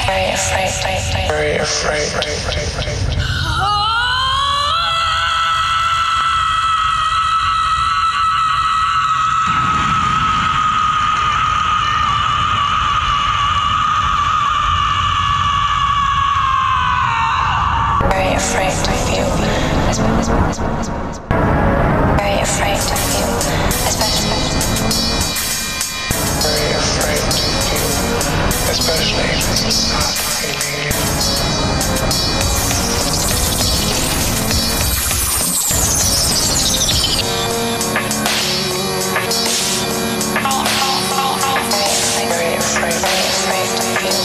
very afraid, very afraid. Very afraid to feel, very afraid to feel, especially. Very afraid to feel, especially if it's not feeling it. Very afraid to feel.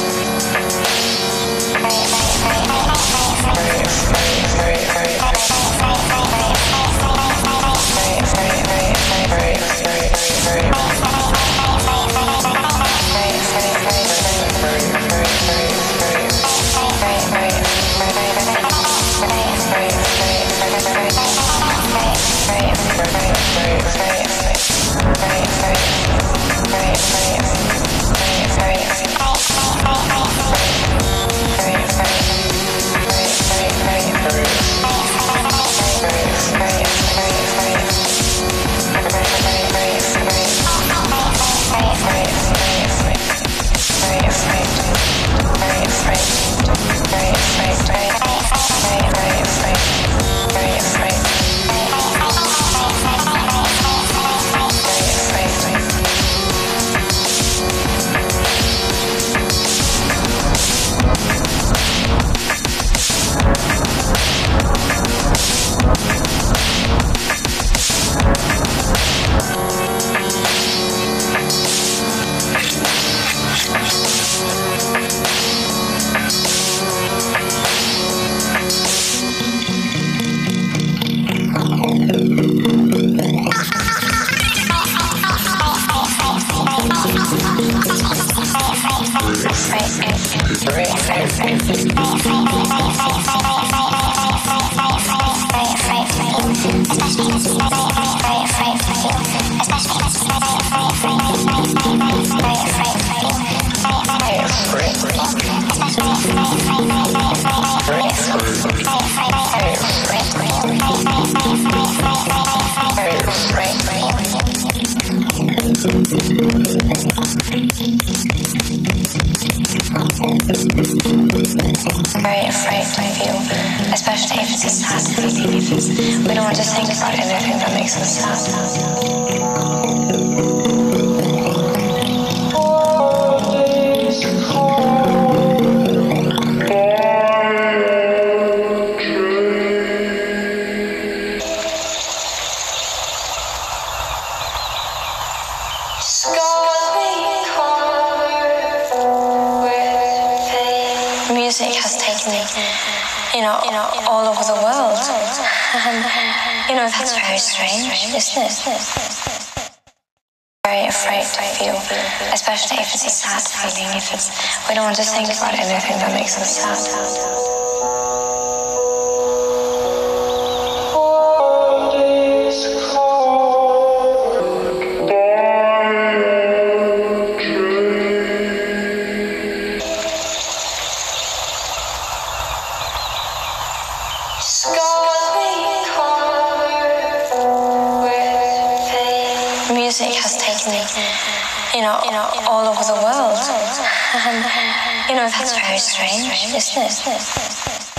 Very afraid to feel, especially if it's a sad feeling. We don't want to think about anything that makes us sad. Music has taken me, all over the world. That's very strange, isn't it? Very afraid to feel, especially if it's a sad feeling. We don't want to think about anything that makes us sad. Music has taken me, all over the world. That's very strange, isn't it?